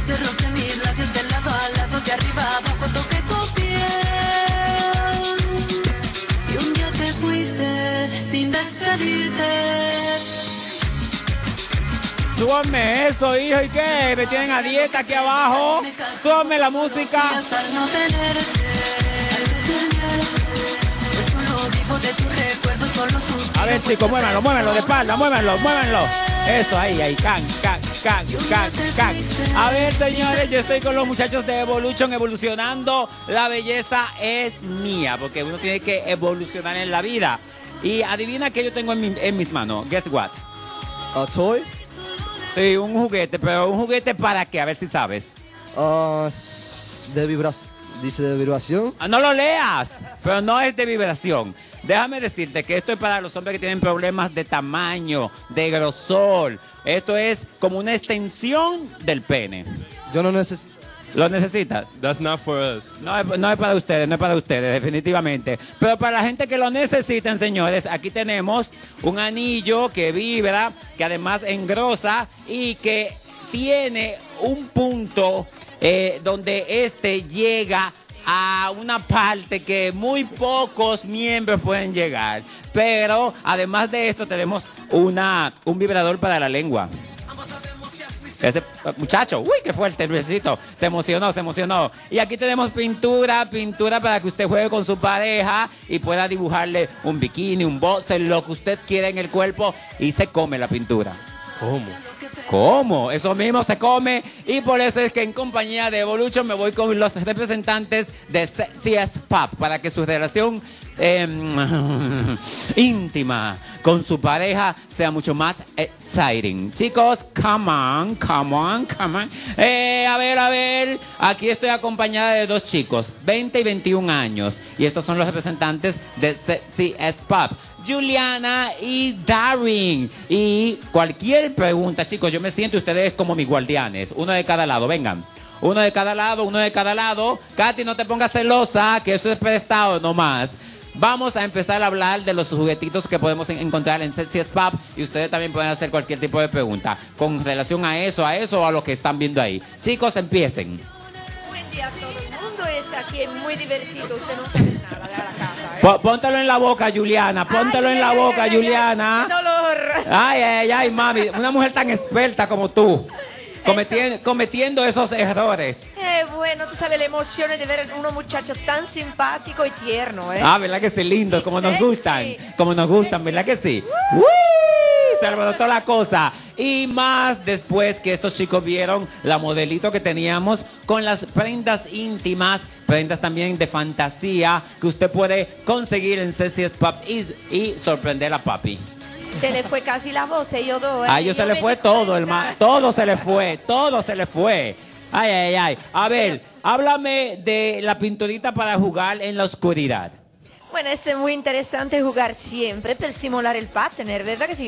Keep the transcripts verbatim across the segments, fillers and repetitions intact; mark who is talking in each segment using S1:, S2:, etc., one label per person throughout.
S1: que roce mis labios de lado a lado, de arriba a abajo, toqué tu piel. Y un día te fuiste sin despedirte.
S2: Súbame eso, hijo, ¿y qué? ¿Me tienen a dieta aquí abajo? Súbame la música. A ver, chicos, muévanlo, muévanlo de espalda, muévanlo, muévanlo. Eso, ahí, ahí, can, can, can, can, can. A ver, señores, yo estoy con los muchachos de Evolution evolucionando. La belleza es mía, porque uno tiene que evolucionar en la vida. Y adivina qué yo tengo en, mi, en mis manos. Guess what?
S3: A toy?
S2: Sí, un juguete, pero ¿un juguete para qué? A ver si sabes.
S3: Uh, de vibración. Dice de vibración.
S2: Ah, no lo leas, pero no es de vibración. Déjame decirte que esto es para los hombres que tienen problemas de tamaño, de grosor. Esto es como una extensión del pene.
S3: Yo no necesito.
S2: ¿Lo necesitas?
S4: That's not for us.
S2: No es, no es para ustedes, no es para ustedes, definitivamente. Pero para la gente que lo necesiten, señores, aquí tenemos un anillo que vibra, que además engrosa y que tiene un punto eh, donde este llega a una parte que muy pocos miembros pueden llegar. Pero además de esto tenemos una, un vibrador para la lengua. Ese muchacho, uy, qué fuerte, Luisito. Se emocionó, se emocionó. Y aquí tenemos pintura, pintura para que usted juegue con su pareja y pueda dibujarle un bikini, un boxer, lo que usted quiera en el cuerpo y se come la pintura.
S4: ¿Cómo?
S2: ¿Cómo? Eso mismo se come y por eso es que en compañía de Evolution me voy con los representantes de C S Pop para que su relación eh, íntima con su pareja sea mucho más exciting. Chicos, come on, come on, come on. Eh, a ver, a ver, aquí estoy acompañada de dos chicos, veinte y veintiún años, y estos son los representantes de C S Pop. Juliana y Darwin. Y cualquier pregunta, chicos, yo me siento ustedes como mis guardianes. Uno de cada lado, vengan. Uno de cada lado, uno de cada lado. Katy, no te pongas celosa, que eso es prestado nomás. Vamos a empezar a hablar de los juguetitos que podemos encontrar en C S Pop y ustedes también pueden hacer cualquier tipo de pregunta con relación a eso, a eso o a lo que están viendo ahí. Chicos, empiecen.
S5: Buen día a todo el mundo, es aquí muy divertido, usted no sabe nada de la casa. ¿eh?
S2: Póntelo en la boca, Juliana, póntelo en la boca, Juliana.
S5: ¡Qué dolor!
S2: Ay, ay, ay, mami, una mujer tan experta como tú, cometiendo, cometiendo esos errores.
S5: Eh, bueno, tú sabes la emoción de ver a unos muchachos tan simpático y tierno, ¿eh?
S2: Ah, ¿verdad que sí? Lindo,
S5: Y
S2: como nos
S5: sexy.
S2: gustan, como nos gustan, ¿verdad que sí? ¡Uy! Se alborotó la cosa. Y más después que estos chicos vieron la modelito que teníamos con las prendas íntimas, prendas también de fantasía que usted puede conseguir en C S Pop y, y sorprender a papi.
S5: Se le fue casi la voz, ellos dos. ¿eh?
S2: A ellos se
S5: Yo
S2: le
S5: me
S2: fue
S5: di
S2: todo,
S5: cuenta.
S2: hermano. Todo se le fue, todo se le fue. Ay, ay, ay. A ver, háblame de la pinturita para jugar en la oscuridad.
S5: Bueno, es muy interesante jugar siempre para estimular el partner, ¿verdad que sí?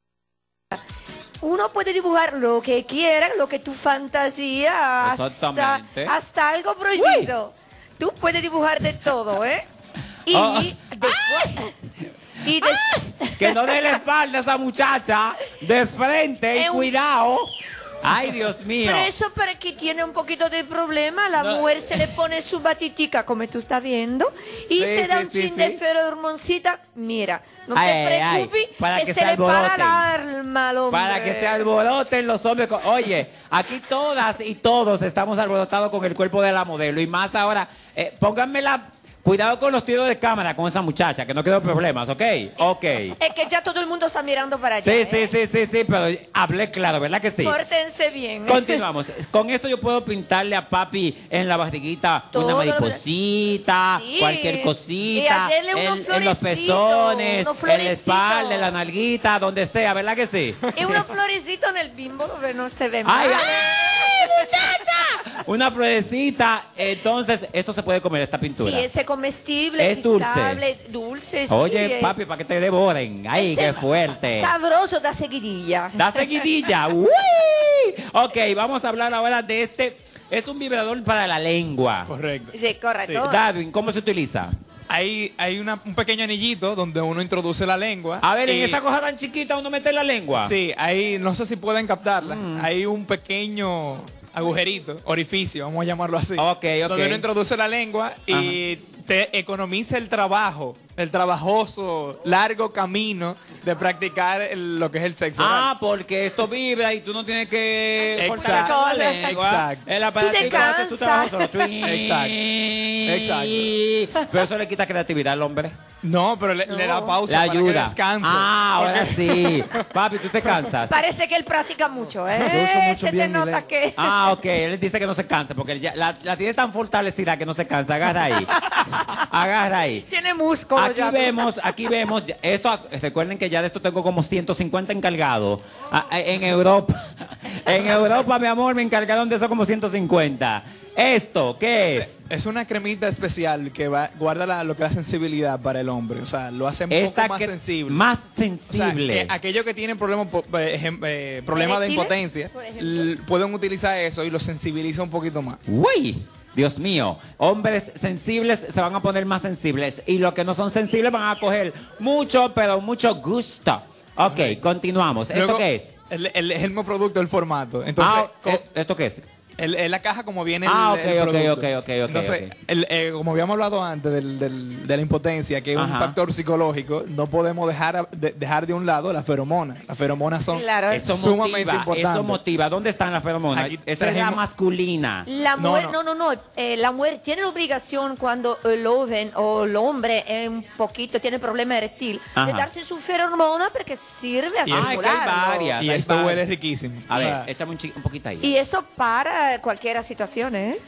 S5: Uno puede dibujar lo que quiera, lo que tu fantasía, hasta,
S2: Exactamente.
S5: hasta algo prohibido. Tú puedes dibujar de todo, ¿eh? Y
S2: Oh.
S5: después... Y des-
S2: Que no dé la espalda a esa muchacha de frente y
S5: Es un-
S2: cuidado. Ay, Dios mío.
S5: Pero eso para que tiene un poquito de problema, la
S2: No.
S5: mujer se le pone su batitica, como tú estás viendo, y
S2: Sí,
S5: se da
S2: sí,
S5: un
S2: sí,
S5: chin
S2: sí.
S5: de ferormoncita. Mira, no
S2: Ay,
S5: te
S2: ay, ay,
S5: preocupes,
S2: para
S5: que,
S2: que
S5: se,
S2: se
S5: le para
S2: alboroten.
S5: el alma al hombre.
S2: Para que se alboroten los hombres. con- Oye, aquí todas y todos estamos alborotados con el cuerpo de la modelo. Y más ahora, eh, pónganme la... Cuidado con los tiros de cámara con esa muchacha, que no quiero problemas, ¿ok? Ok.
S5: Es que ya todo el mundo está mirando para allá.
S2: Sí,
S5: ¿eh?
S2: sí, sí, sí, sí, pero hablé claro, ¿verdad que sí?
S5: Pórtense bien.
S2: Continuamos. Con esto yo puedo pintarle a papi en la barriguita
S5: Todo
S2: una
S5: lo-
S2: mariposita,
S5: Sí.
S2: cualquier
S5: Y
S2: cosita,
S5: hacerle unos
S2: en, en los
S5: florecitos,
S2: pezones,
S5: unos
S2: en la
S5: florecitos.
S2: espalda, en la nalguita, donde sea, ¿verdad que sí?
S5: Y unos florecitos en el bimbo, pero no se ve
S2: ¡Ay,
S5: mal.
S2: ay, muchacha! Una florecita. Entonces, esto se puede comer, esta pintura.
S5: Sí, ese comestible,
S2: Es dulce.
S5: pisable, dulce, sí,
S2: Oye,
S5: eh.
S2: papi, para que te devoren. ¡Ay,
S5: Ese
S2: qué fuerte!
S5: Sabroso da seguidilla.
S2: Da seguidilla. ¡Uy! Ok, vamos a hablar ahora de este. Es un vibrador para la lengua.
S4: Correcto.
S5: Sí, correcto.
S2: Darwin, ¿cómo se utiliza?
S4: Hay, hay una- un pequeño anillito donde uno introduce la lengua.
S2: A ver, en
S4: y-
S2: esa cosa tan chiquita uno mete la lengua.
S4: Sí, ahí no sé si pueden captarla.
S2: Mm.
S4: Hay un pequeño agujerito, orificio, vamos a llamarlo así.
S2: Ok, ok.
S4: Donde uno introduce la lengua y te economiza el trabajo, el trabajoso, largo camino de practicar el- lo que es el sexo
S2: Ah,
S4: oral.
S2: porque esto vibra y tú no tienes que
S4: Exacto.
S2: cortar la lengua.
S4: Exacto.
S2: El aparatico
S5: Tú te
S2: hace su trabajo
S5: cansas.
S2: solo.
S4: Exacto.
S2: Exacto. Pero eso le quita creatividad al hombre.
S4: No, pero le, le da pausa
S2: Le
S4: para que
S2: ayuda.
S4: descanse.
S2: Ah, ahora
S4: Porque-
S2: sí. Papi, tú te cansas.
S5: Parece que él practica mucho, ¿eh?
S3: Yo uso mucho
S5: Se te
S3: bien mi
S5: nota
S3: lengua.
S5: que...
S2: Ah, ok. Él dice que no se cansa porque él ya- la, la tiene tan fortalecida que no se cansa. Agarra ahí. Agarra ahí.
S5: Tiene músculo
S2: Aquí
S5: ya.
S2: vemos, aquí vemos, ya- esto, recuerden que ya de esto tengo como ciento cincuenta encargados. Ah, eh, En Europa, en Europa, mi amor, me encargaron de eso como ciento cincuenta. ¿Esto qué es?
S4: Es una cremita especial que va, guarda la- lo que es la sensibilidad para el hombre. O sea, lo hace un
S2: Esta
S4: poco más
S2: que-
S4: sensible.
S2: Más
S4: O sea,
S2: sensible.
S4: que aquellos que tienen problemas, po- eh, ejem- eh, problemas de
S5: ¿Eréctiles,
S4: impotencia,
S5: por ejemplo?
S4: l- pueden utilizar eso y lo sensibiliza un poquito más.
S2: Uy, Dios mío, hombres sensibles se van a poner más sensibles y los que no son sensibles van a coger mucho, pero mucho gusto. Ok, continuamos. ¿Esto
S4: Luego,
S2: qué es?
S4: El, el, el mismo producto, el formato. Entonces,
S2: Ah,
S4: co-
S2: eh, ¿esto qué es?
S4: el- el- la caja como viene
S2: Ah,
S4: el,
S2: ok,
S4: el
S2: ok,
S4: producto.
S2: ok, ok, ok,
S4: Entonces,
S2: ok.
S4: el- eh, como habíamos hablado antes del, del- de la impotencia, que es un
S2: Ajá.
S4: factor psicológico, no podemos dejar, a- de, dejar de un lado las feromonas. Las feromonas son
S5: Claro.
S2: Eso
S4: sumamente
S2: motiva,
S4: importantes.
S2: eso motiva. ¿Dónde están las feromonas?
S4: Aquí
S2: Esa es la
S4: trajimos-
S2: masculina.
S5: La
S4: No,
S5: mujer,
S4: no.
S5: no, no, no, eh, la mujer tiene la obligación cuando el joven o el hombre es un poquito tiene problema eréctil
S2: Ajá.
S5: de darse su feromona porque sirve a
S4: Y
S2: Ah, es que hay
S5: estimularlo.
S2: varias.
S4: Y
S2: hay
S4: esto
S2: varias.
S4: huele riquísimo.
S2: A
S4: O
S2: ver,
S4: sea,
S2: échame un, chi- un poquito ahí.
S5: Y eso para cualquier situación, ¿eh?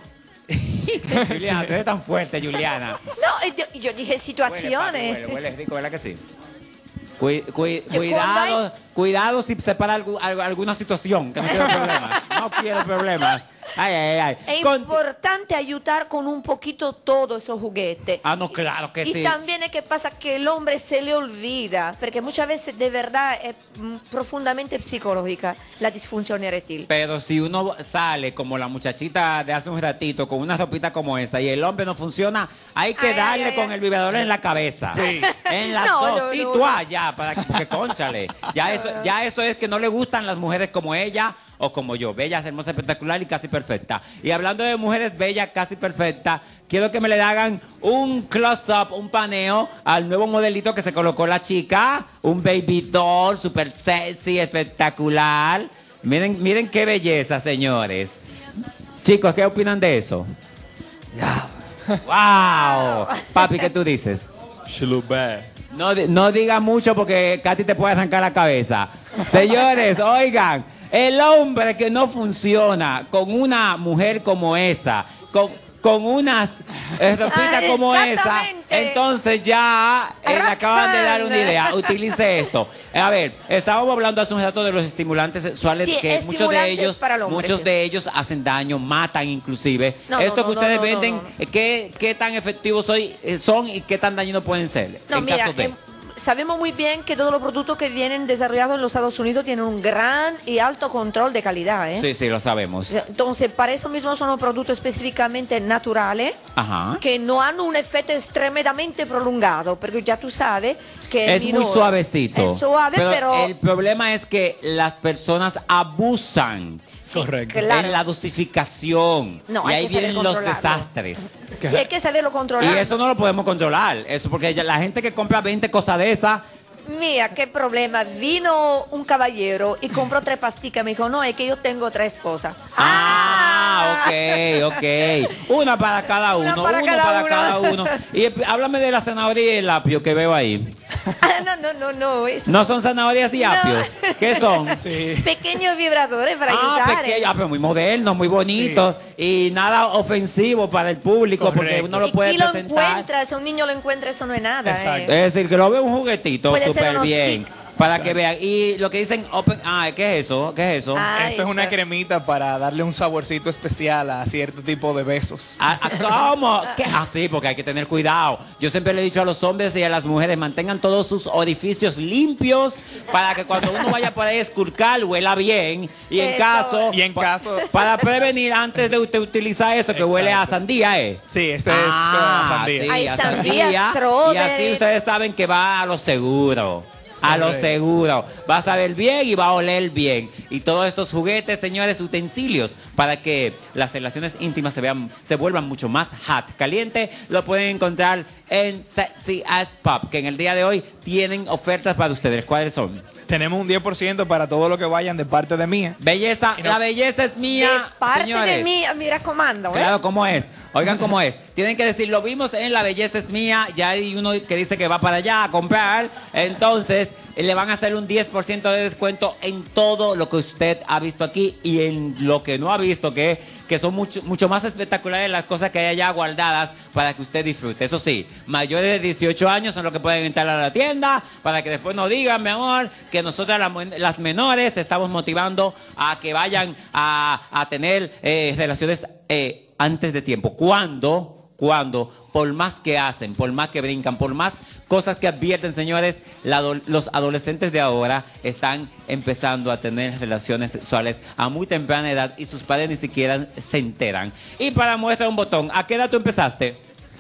S2: Juliana, tú eres tan fuerte, Juliana.
S5: No, eh, yo, yo dije
S2: Huele,
S5: situaciones.
S2: papi, huele, huele rico, ¿verdad que sí? Cui- cui-
S5: Yo
S2: cuidado,
S5: cuando
S2: cuidado si se para algu- algu- alguna situación, que no quiero problemas. No quiero problemas. Ay, ay, ay.
S5: Es
S2: Con-
S5: importante ayudar con un poquito todos esos juguetes.
S2: Ah, no, claro que
S5: y
S2: sí.
S5: también es que pasa que el hombre se le olvida, porque muchas veces de verdad es mm, profundamente psicológica la disfunción eréctil.
S2: Pero si uno sale como la muchachita de hace un ratito con una ropita como esa y el hombre no funciona, hay que
S5: Ay,
S2: darle
S5: ay, ay,
S2: con
S5: ay.
S2: el vibrador en la cabeza.
S4: Sí.
S2: En las
S5: No,
S2: dos.
S5: no,
S2: y
S5: no,
S2: tú
S5: no.
S2: allá, para que, porque cónchale. Ya eso, ya eso es que no le gustan las mujeres como ella o como yo. Bellas, hermosas, espectacular y casi perfecta. Y hablando de mujeres bellas, casi perfectas, quiero que me le hagan un close-up, un paneo al nuevo modelito que se colocó la chica. Un baby doll, super sexy, espectacular. Miren, miren qué belleza, señores. Chicos, ¿qué opinan de eso? ¡Wow! Papi, ¿qué tú dices? No, di- no diga mucho porque Katy te puede arrancar la cabeza. Señores, oigan, el hombre que no funciona con una mujer como esa, con, con unas eh, ropitas
S5: Ah,
S2: como esa,
S5: exactamente.
S2: entonces ya eh, le acaban de dar una idea. Utilice esto. Eh, A ver, estábamos hablando hace un rato de los estimulantes sexuales
S5: Sí,
S2: que muchos de
S5: estimulantes
S2: ellos,
S5: para el hombre,
S2: muchos
S5: sí.
S2: de ellos hacen daño, matan inclusive.
S5: No,
S2: Esto
S5: no,
S2: que
S5: no,
S2: ustedes
S5: no, no,
S2: venden,
S5: no, no.
S2: eh, ¿qué, qué tan efectivos soy- eh, son y qué tan dañinos pueden ser?
S5: No,
S2: en
S5: mira,
S2: caso de...
S5: em, sabemos muy bien que todos los productos que vienen desarrollados en los Estados Unidos tienen un gran y alto control de calidad, ¿eh?
S2: Sí, sí, lo sabemos.
S5: Entonces, para eso mismo son los productos específicamente naturales,
S2: Ajá.
S5: que no han un efecto extremadamente prolongado, porque ya tú sabes que
S2: Es muy
S5: minore.
S2: suavecito.
S5: Es suave, pero,
S2: el problema es que las personas abusan
S5: sí,
S4: Correcto.
S5: claro.
S2: en la dosificación.
S5: No,
S2: y
S5: hay
S2: ahí
S5: que saber
S2: vienen los
S5: controlarlo.
S2: desastres.
S5: Sí, hay que saberlo controlar.
S2: Y eso no lo podemos controlar. Eso porque ya la gente que compra veinte cosas de esas.
S5: Mira, qué problema. Vino un caballero y compró tres pasticas. Me dijo, no, es que yo tengo tres esposas.
S2: Ah, ok, ok. Una para cada uno,
S5: Una para
S2: uno
S5: cada
S2: para
S5: uno.
S2: cada uno. Y eh, háblame de la zanahoria y el apio que veo ahí.
S5: Ah, no, no, no, no. esos
S2: ¿No son zanahorias y
S5: No.
S2: apios? ¿Qué son?
S4: Sí.
S5: pequeños vibradores para
S2: Ah,
S5: ayudar. ¿eh?
S2: pequeños, pero muy modernos, muy bonitos y nada ofensivo para el público porque
S4: Correcto.
S2: uno lo
S5: y
S2: puede
S5: y lo
S2: presentar.
S5: encuentras, un niño lo encuentra, eso no es nada.
S4: Exacto.
S5: ¿eh?
S2: Es decir, que lo ve un juguetito
S5: Puede ser
S2: súper
S5: unos
S2: bien
S5: stick.
S2: para que vean. Y lo que dicen, open, ah, ¿qué es eso? ¿Qué es eso?
S5: Ah,
S4: Eso es una
S5: eso.
S4: cremita para darle un saborcito especial a cierto tipo de besos.
S2: Ah, ah, ¿Cómo? ¿Qué? Ah, sí, porque hay que tener cuidado. Yo siempre le he dicho a los hombres y a las mujeres, mantengan todos sus orificios limpios para que cuando uno vaya por ahí a esculcar, huela bien. Y en
S5: Eso.
S2: caso...
S4: Y en
S2: pa-
S4: caso-
S2: Para prevenir antes de usted utilizar eso que huele a
S4: Exacto.
S2: sandía, ¿eh?
S4: Sí, ese es
S2: Ah,
S4: uh, sandía.
S2: sí,
S5: Hay
S2: a
S5: sandía,
S2: sandía. Y
S5: strawberry.
S2: así ustedes saben que va a lo seguro. A lo
S4: Correcto.
S2: seguro. Vas a ver bien y va a oler bien. Y todos estos juguetes, señores, utensilios para que las relaciones íntimas se vean, se vuelvan mucho más hot, caliente, lo pueden encontrar en Sexy as Pop, que en el día de hoy tienen ofertas para ustedes. ¿Cuáles son?
S4: Tenemos un diez por ciento para todo lo que vayan de parte de mía.
S2: Belleza,
S4: Y no-
S2: la belleza es mía,
S5: De parte
S2: señores.
S5: de mí, mira comando, ¿eh?
S2: Claro, ¿cómo es? Oigan cómo es. Tienen que decir, lo vimos en La Belleza es Mía. Ya hay uno que dice que va para allá a comprar. Entonces, le van a hacer un diez por ciento de descuento en todo lo que usted ha visto aquí y en lo que no ha visto, que, que son mucho, mucho más espectaculares las cosas que hay allá guardadas para que usted disfrute. Eso sí, mayores de dieciocho años son los que pueden entrar a la tienda para que después nos digan, mi amor, que nosotras las, las menores estamos motivando a que vayan a, a tener eh, relaciones eh, antes de tiempo. ¿Cuándo? Cuando, por más que hacen, por más que brincan, por más cosas que advierten, señores, la ado- los adolescentes de ahora están empezando a tener relaciones sexuales a muy temprana edad y sus padres ni siquiera se enteran. Y para muestra un botón, ¿a qué edad tú empezaste?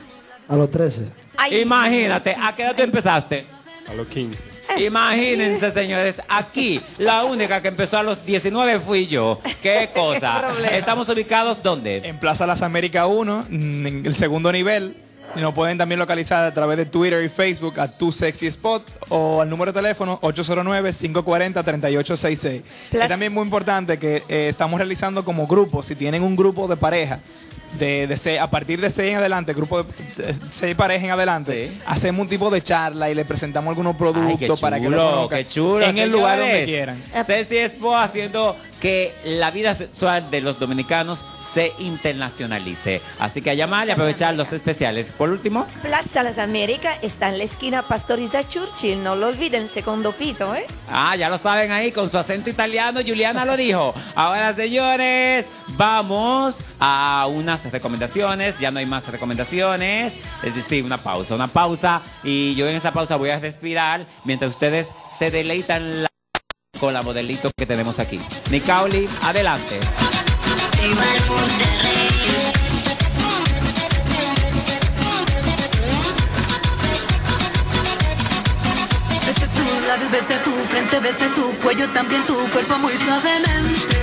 S3: A los trece.
S5: Ay,
S2: Imagínate, ¿a qué edad tú empezaste?
S6: A los quince.
S2: Imagínense, señores, aquí la única que empezó a los diecinueve fui yo. ¿Qué cosa?
S5: problema.
S2: ¿Estamos ubicados dónde?
S4: En Plaza Las Américas uno, mm, en el segundo nivel. Y nos pueden también localizar a través de Twitter y Facebook a Tu Sexy Spot o al número de teléfono ocho cero nueve, cinco cuatro cero, tres ocho seis seis.
S5: Plaza-
S4: Es también muy importante que eh, estamos realizando como grupo, si tienen un grupo de pareja, de, de seis- a partir de seis en adelante, grupo de, de seis parejas en adelante,
S2: Sí.
S4: hacemos un tipo de charla y le presentamos algunos productos
S2: Ay, qué
S4: para que lo
S2: chulo,
S4: conozcan
S2: qué chulo,
S4: en el lugar donde
S2: señores.
S4: quieran.
S2: Ceci Expo haciendo que la vida sexual de los dominicanos se internacionalice. Así que a llamar y aprovechar los especiales. Por último,
S5: Plaza Las Américas está en la esquina Pastoriza Churchill, no lo olviden, segundo piso, ¿eh?
S2: ah, ya lo saben ahí con su acento italiano, Juliana lo dijo. Ahora, señores, vamos a unas recomendaciones. Ya no hay más recomendaciones. Es decir, una pausa, una pausa. Y yo en esa pausa voy a respirar mientras ustedes se deleitan la con la modelito que tenemos aquí. Nicauli, adelante.
S1: Desde tus labios, desde tu frente, desde tu cuello, también tu cuerpo muy suavemente.